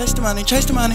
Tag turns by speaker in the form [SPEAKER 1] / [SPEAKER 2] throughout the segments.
[SPEAKER 1] Chase the money, chase the money.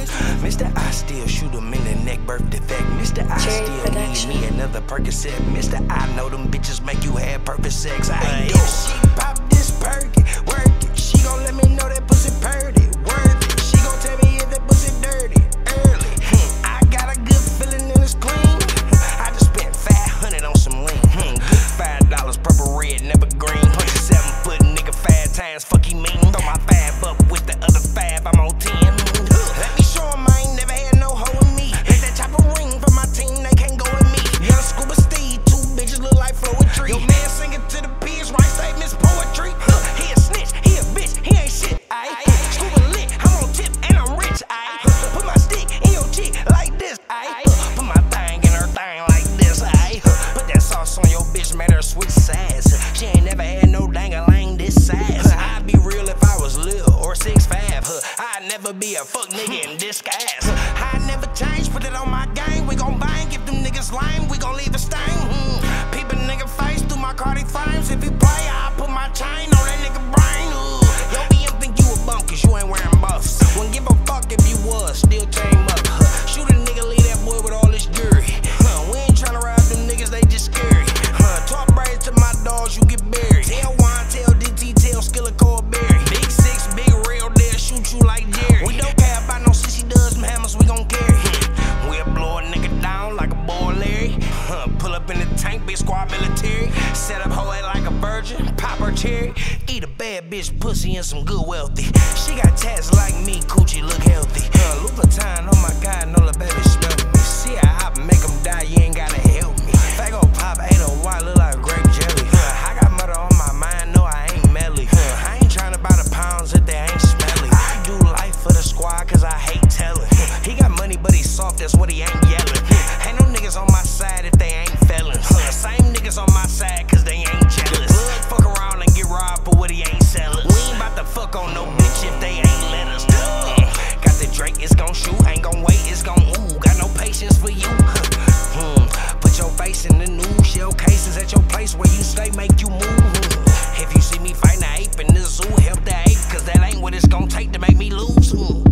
[SPEAKER 2] Mr. I still shoot him in the neck, birth defect. Mr. I still need me another Percocet. Mr. I know them bitches make you have perfect sex. If she pop this perky, work it. She gon' let me know that pussy purty, worth it. She gon' tell me if that pussy dirty, early. I got a good feeling and it's clean. I just spent 500 on some lean. Good $5, purple, red, never green. 7-foot nigga, 5 times, fuck he mean. Throw my 5 up with the other 5, I'm on 10. Let me show him I ain't never had no hoe in me. Let that chopper ring for my team, they can't go with me. Young Scuba Steve, 2 bitches look like poetry. Your man singing to the pigs, right statements, poetry. He a snitch, he a bitch, he ain't shit, aight. Scuba lit, I'm on tip and I'm rich, aight. Put my stick in your cheek like this, aight. Put my thing in her thing like this, aight. Put that sauce on your bitch, made her switch sides. She ain't never had no dang-a-lang this size. I'd be real if I was little or 6'5". I'd never be a fuck nigga in disguise. I'd never change, put it on my game. We gon' bang, if them niggas lame, we gon' leave a stain. Peep a nigga face through my Cardi frames. If he play, I put my chain on that nigga brain. Yo, BM think you a bum cause you ain't wearing buffs. Wouldn't give a fuck if you was, still team up. Shoot a nigga, leave that boy with all this jury. We ain't tryna ride them niggas, they just scary. Talk braids to my dogs, you get buried. Tell Juan, tell DT, tell Skilla Corberry. Big 6, big real, they'll shoot you like Jerry. We don't care about no sissy does, them hammers we gon' carry. We'll blow a nigga down like a boy Larry. Pull up in the tank, big squad military. Set up hoe like a virgin, pop her cherry. Eat a bad bitch pussy and some good wealthy. She got tats like me, coochie look healthy. Louboutin, oh my god, no la baby smell me. See I hop and make them die, you ain't gotta help me. Fago pop, 801, look like grape jelly. I got murder on my mind, no I ain't melly. I ain't tryna buy the pounds if they ain't smelly. I do life for the squad cause I hate telling. He got money but he's soft, that's what he ain't yelling. Ain't no niggas on my side if they ain't felons. Same niggas on my side cause they ain't jealous. Fuck around and get robbed for what he ain't selling. We ain't about to fuck on no bitch if they ain't let us. Got the Drake, it's gon' shoot, ain't gon' wait, it's gon' ooh. Got no patience for you. Put your face in the news, shell cases at your place where you stay, make you move. If you see me fighting an ape in the zoo, help the ape, cause that ain't what it's gon' take to make me lose.